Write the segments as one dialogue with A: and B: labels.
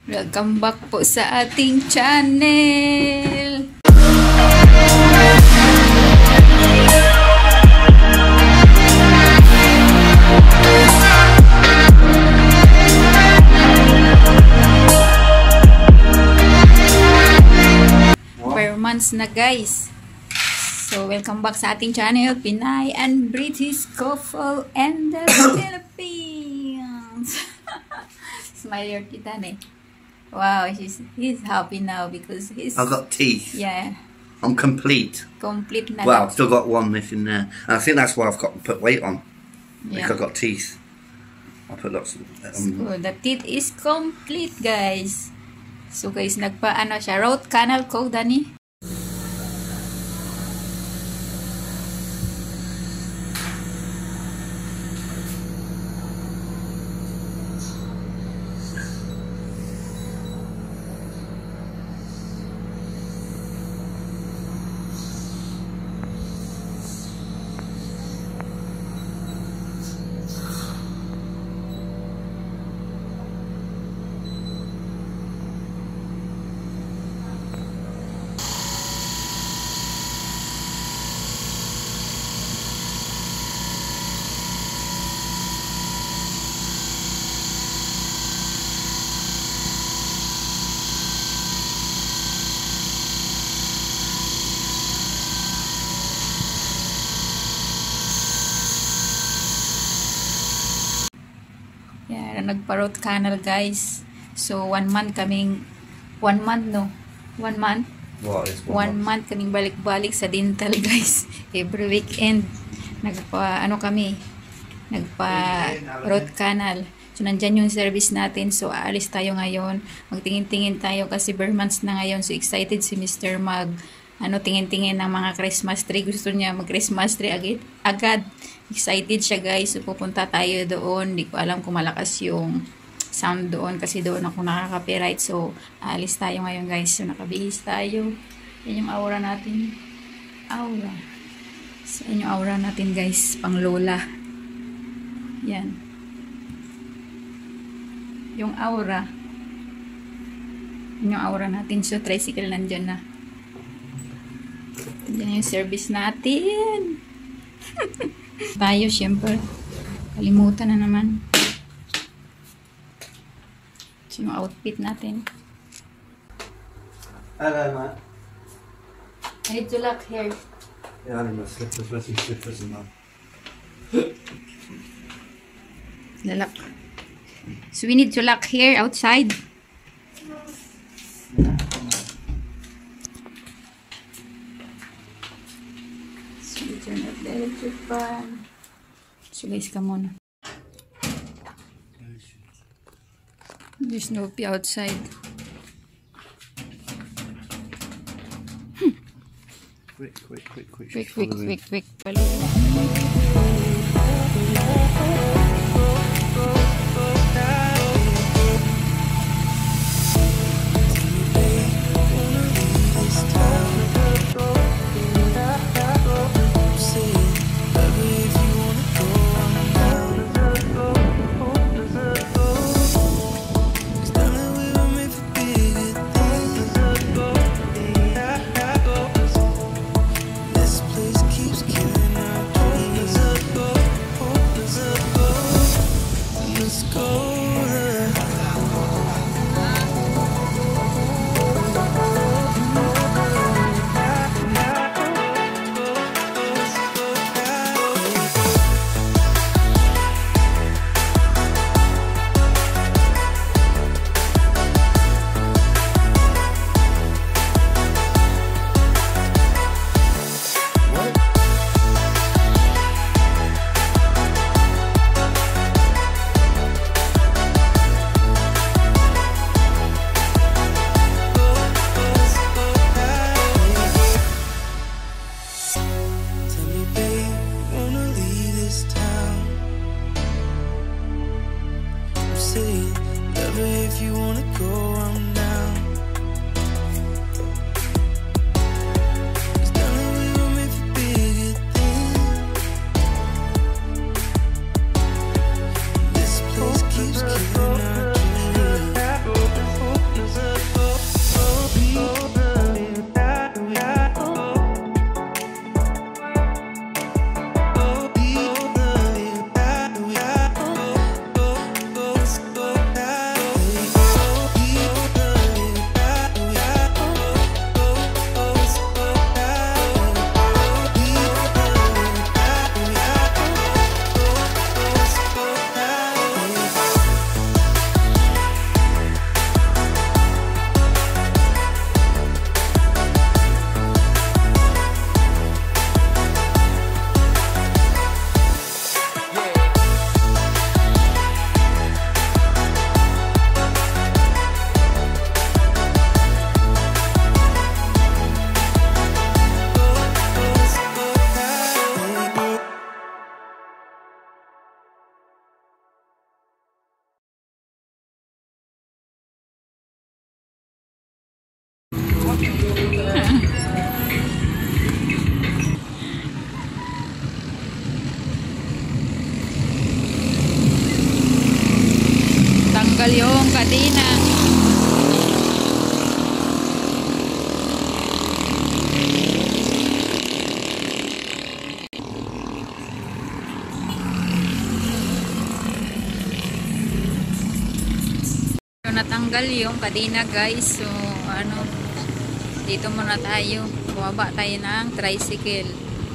A: Welcome back po sa ating channel. Per months na guys. So welcome back sa ating channel, Pinay and British couple and the Philippines. Smile your tita eh. Wow, he's happy now because
B: I've got teeth.
A: Yeah.
B: I'm complete.
A: Complete na.
B: Well, I've still got one missing there. And I think that's why I've got to put weight on.
A: Yeah.
B: Because I've got teeth. I put lots of...
A: So, the teeth is complete, guys. So, guys, nagpa-ano siya. Root canal ko, Dani. Yeah, nagpa-root canal, guys. So, 1 month kaming... 1 month, no? 1 month?
B: What is
A: 1 month kaming balik-balik sa dental, guys. Every weekend. Nagpa-ano kami? Nagpa-root canal. So, nandyan yung service natin. So, aalis tayo ngayon. Magtingin-tingin tayo kasi bare months na ngayon. So, excited si Mr. tingin-tingin ng mga Christmas tree. Gusto niya mag-Christmas tree agad. Excited siya, guys. So, pupunta tayo doon. Hindi ko alam kung malakas yung sound doon kasi doon ako nakaka-copyright. So, alis tayo ngayon, guys. So, nakabihis tayo. Yan yung aura natin. Aura. So, yan yung aura natin, guys. Pang lola. Yan. Yung aura. Yan yung aura natin. So, tricycle nandyan na. Yan yung service natin. Tayo, syempre. Kalimutan na naman. So, yung outfit natin.
B: Hello, Matt.
A: I need to lock hair.
B: Yeah, I need my slippers. Where's your slippers and that?
A: Lalak. So, we need to lock hair outside. So, turn off the electric fan. So, guys, come on. There's no pee outside.
B: Quick.
A: Quick. Tanggal yung kadena. So, natanggal yung kadena guys. So ano, dito muna tayo. Bumaba tayo ng tricycle.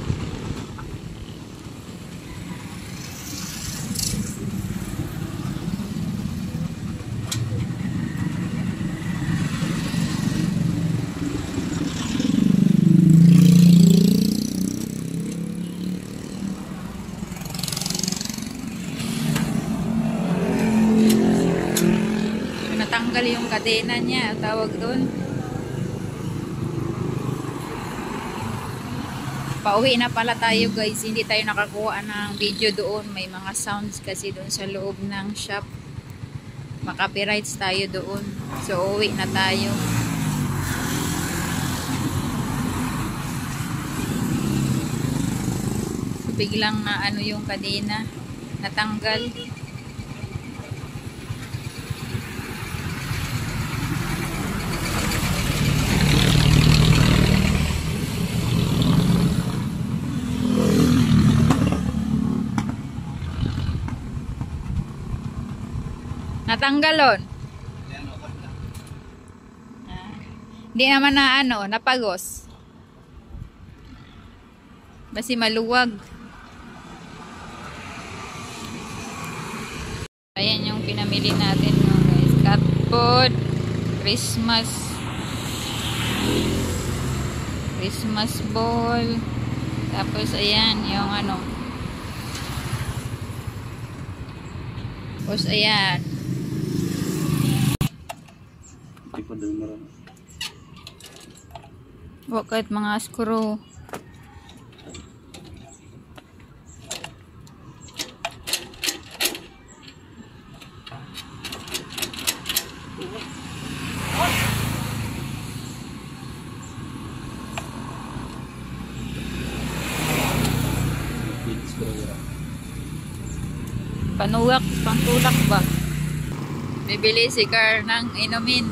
A: Natanggal yung kadena niya, tawag doon. Pauwi na pala tayo guys, hindi tayo nakakuha ng video doon, may mga sounds kasi doon sa loob ng shop, makapirights tayo doon, so uwi na tayo. So, biglang na ano yung kadena, natanggal. Natanggalon. Hindi naman na ano, napagos. Basi maluwag. Ayan yung pinamili natin no, guys. Cat food, Christmas ball. Tapos ayan yung ano. Tapos ayan. Wakit mga screw. Panuwak, pangtulak ba? Bibili si Car ng inumin.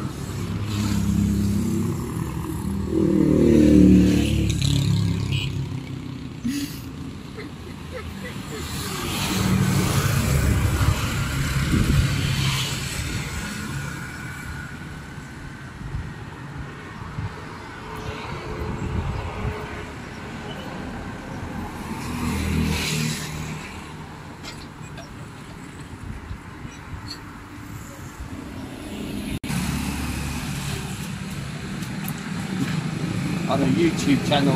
C: On a YouTube channel.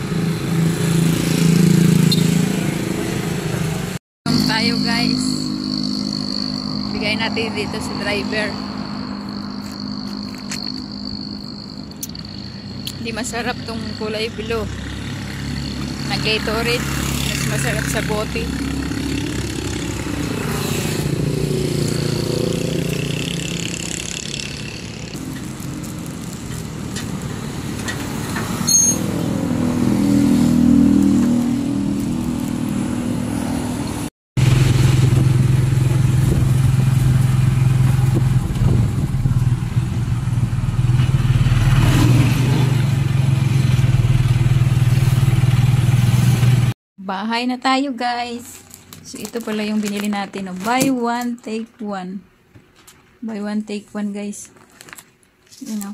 A: Tayo guys. Bigay natin dito sa driver. Hindi masarap tong kulay blue. Na Gatorade. Mas masarap sa bote. Bahay na tayo guys. So ito pala yung binili natin. No? Buy one, take one. Buy one, take one guys. You know.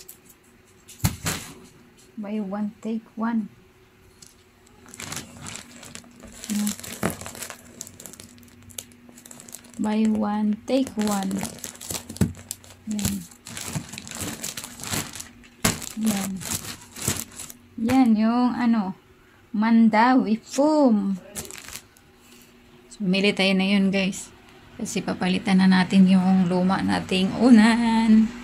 A: Buy one, take one. Buy one, take one. Yan. Yan. Yan yung ano. Mandawi foam. So, bumili tayo na yun guys. Kasi papalitan na natin yung luma nating unan.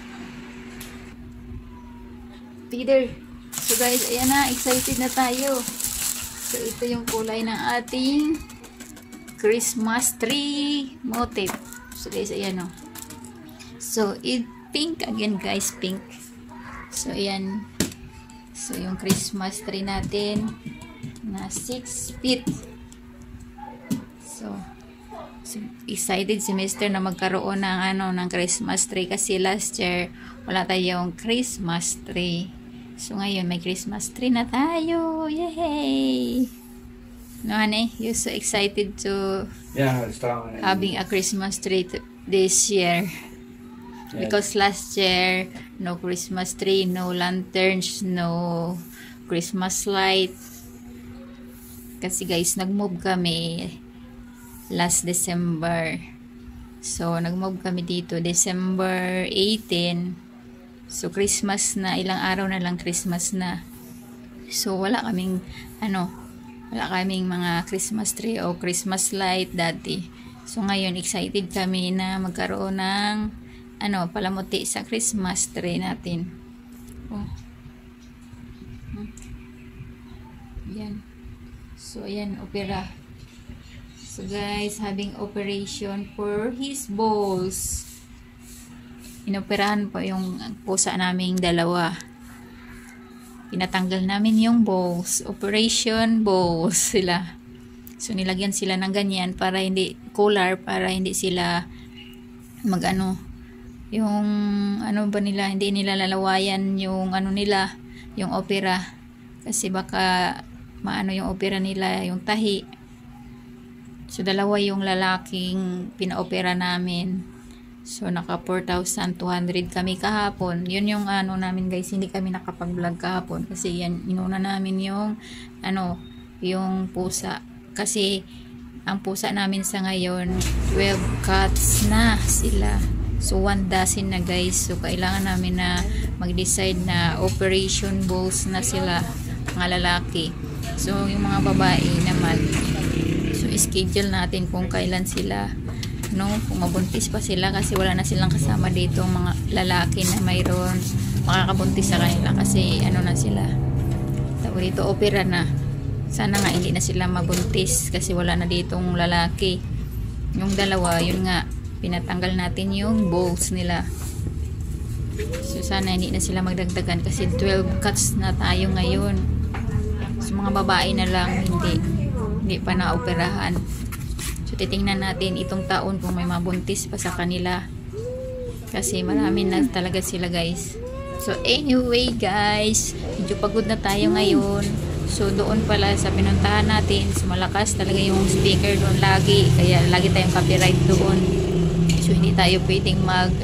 A: Peter. So guys, ayan na. Excited na tayo. So ito yung kulay ng ating Christmas tree motif. So guys, ayan o. So it pink again guys. Pink. So, ayan. So, yung Christmas tree natin na 6 feet. So, excited si Mr. na magkaroon ng ng Christmas tree kasi last year wala tayong Christmas tree. So, ngayon may Christmas tree na tayo. Yay! No, honey? You're so excited to having a Christmas tree this year.
C: Yeah.
A: Because last year, no Christmas tree, no lanterns, no Christmas light. Kasi guys, nag-move kami last December. So, nag-move kami dito December 18. So, Christmas na, ilang araw na lang Christmas na. So, wala kaming, wala kaming mga Christmas tree o Christmas light dati. So, ngayon, excited kami na magkaroon ng palamuti sa Christmas tree natin. Oh. Yan. So, ayan, opera. So, guys, having operation for his balls. Inoperahan po yung pusa naming dalawa. Pinatanggal namin yung balls. Operation balls sila. So, nilagyan sila ng ganyan para hindi, collar, para hindi sila yung hindi nila lalawayan yung nila, yung opera, kasi baka maano yung opera nila, yung tahi. So, dalawa yung lalaking pinaopera namin. So, naka 4,200 kami kahapon. Yun yung namin guys, hindi kami nakapag-vlog kahapon kasi yan, inuna namin yung yung pusa, kasi ang pusa namin sa ngayon 12 cats na sila. So, 1 dozen na guys. So, kailangan namin na mag-decide na operation balls na sila, mga lalaki. So, yung mga babae naman, so, schedule natin kung kailan sila, kung mabuntis pa sila, kasi wala na silang kasama dito, mga lalaki na mayroon makakabuntis sa kanila kasi na sila. Tapos dito, opera na. Sana nga hindi na sila mabuntis kasi wala na ditong lalaki. Yung dalawa, yun nga, pinatanggal natin yung balls nila. So, sana hindi na sila magdagdagan kasi 12 cuts na tayo ngayon. So, mga babae na lang, hindi pa na-operahan. So, titingnan natin itong taon kung may mabuntis pa sa kanila. Kasi marami na talaga sila guys. So, anyway guys, medyo pagod na tayo ngayon. So, doon pala sa pinuntahan natin, so, malakas talaga yung speaker doon lagi. Kaya lagi tayong copyright doon. So, hindi tayo pwedeng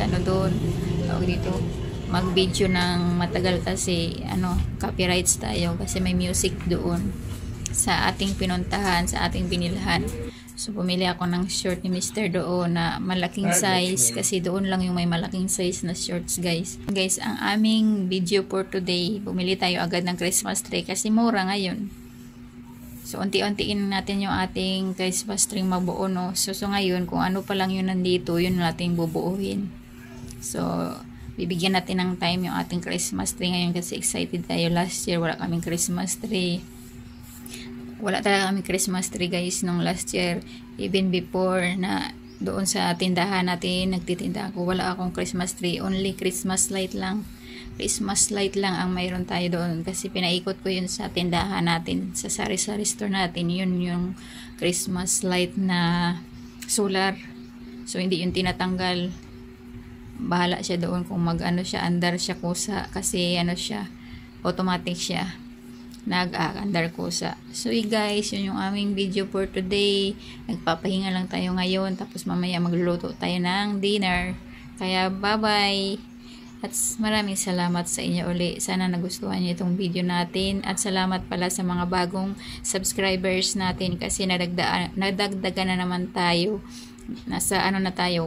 A: mag-video ng matagal kasi copyrights tayo kasi may music doon sa ating pinuntahan, sa ating binilhan. So, pumili ako ng short ni Mr. doon na malaking size kasi doon lang yung may malaking size na shorts guys. Guys, ang aming video for today, bumili tayo agad ng Christmas tree kasi mura ngayon. So, unti-untiin natin yung ating Christmas tree mabuo, So, ngayon, kung ano pa lang yun nandito, yun natin bubuuhin. So, bibigyan natin ng time yung ating Christmas tree ngayon kasi excited tayo. Last year, wala kaming Christmas tree. Wala talaga kaming Christmas tree, guys, nung last year. Even before na doon sa tindahan natin, nagtitinda ako, wala akong Christmas tree. Only Christmas light lang. Christmas light lang ang mayroon tayo doon kasi pinaikot ko yun sa tindahan natin, sa sari-sari store natin, yun yung Christmas light na solar. So, hindi yun tinatanggal. Bahala siya doon kung siya, andar siya kusa kasi siya, automatic siya, nag-andar kusa. So, guys, yun yung aming video for today. Nagpapahinga lang tayo ngayon, tapos mamaya magluluto tayo ng dinner. Kaya, bye-bye! At maraming salamat sa inyo uli. Sana nagustuhan niyo itong video natin. At salamat pala sa mga bagong subscribers natin kasi nadagdagan na naman tayo. Nasa na tayo,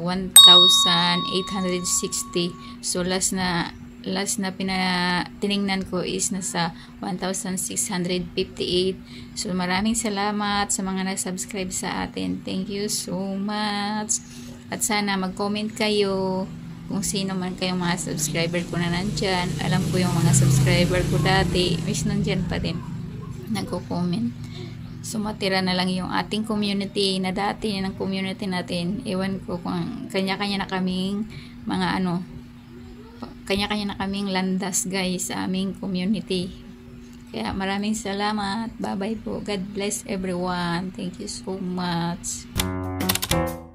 A: 1,860. So last na tiningnan ko is nasa 1,658. So maraming salamat sa mga nag-subscribe sa atin. Thank you so much. At sana mag-comment kayo kung sino man kayong mga subscriber ko na nandyan. Alam ko yung mga subscriber ko dati, wish nandyan pa din, nagko-comment. So, matira na lang yung ating community na dati ng community natin. Ewan ko kung kanya-kanya na kaming mga kanya-kanya na kaming landas guys sa aming community. Kaya maraming salamat. Bye-bye po. God bless everyone. Thank you so much.